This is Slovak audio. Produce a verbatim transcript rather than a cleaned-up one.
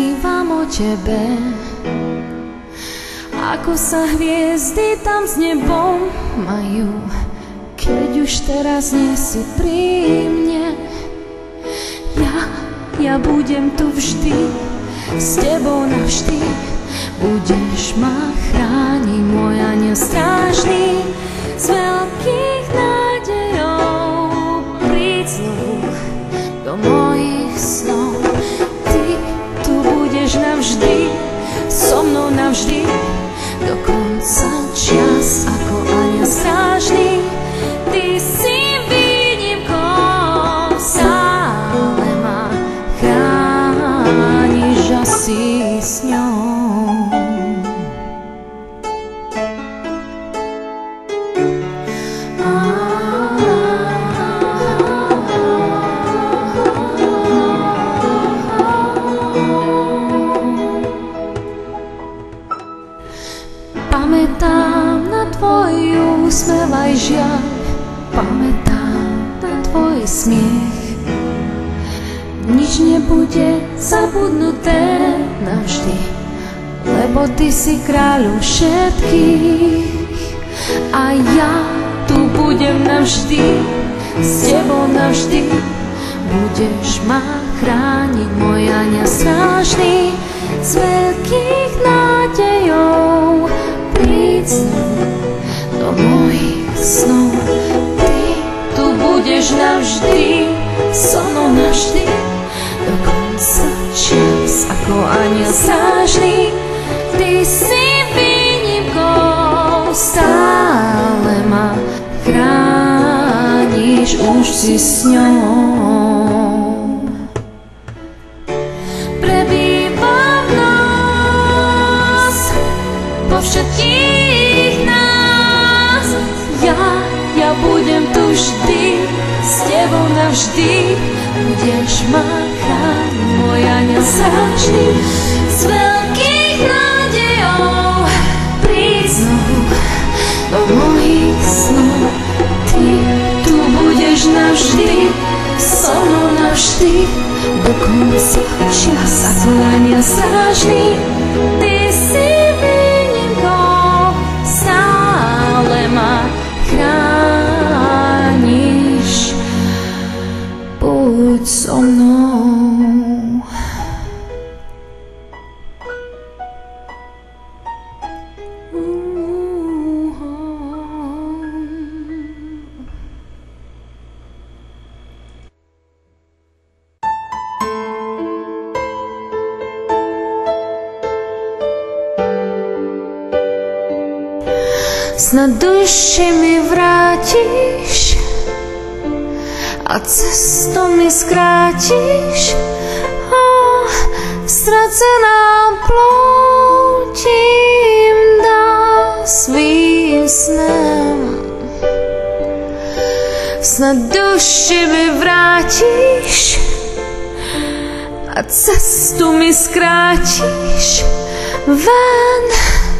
snívam o tebe, ako sa hviezdy tam s nebom majú, keď už teraz nie si pri mne. Ja, ja budem tu vždy, s tebou navždy. Budeš ma chrániť, môj anjel strážny, z veľkých nádejov príď znovu do mojich snov. Ty tu budeš navždy, so mnou navždy, do konca čias, ako anjel strážny. Ty si výnimkou, stále ma chrániš a si s ňou. Pamätám na tvoj úsmev aj žiaľ, pamätám na tvoj smiech. Nič nebude zabudnuté navždy, lebo ty si kráľom všetkých. A ja tu budem navždy, s tebou navždy. Budeš ma chrániť, môj anjel strážny, z veľkých nádejov príď znovu do mojich snov. Ty tu budeš navždy, so mnou navždy, do konca čias, ako anjel strážny. Ty si výnimkou, stále ma chrániš, už si s ňou. Prebýva v nás, po všetkých nás. Ja, ja budem tu vždy, s tebou navždy. Budeš ma chrániť, môj anjel strážny, z veľkých nádejov príď znovu do mojich snov. Ty tu budeš navždy, so mnou navždy, do konca čias, ako anjel strážny. Ty si výnimkou, stále ma chrániš, buď so mnou. Snad duši mi vrátiš a cestu mi skrátiš. Oh, stracená ploutím dá svým snem. Snad duši mi vrátiš a cestu mi skrátiš ven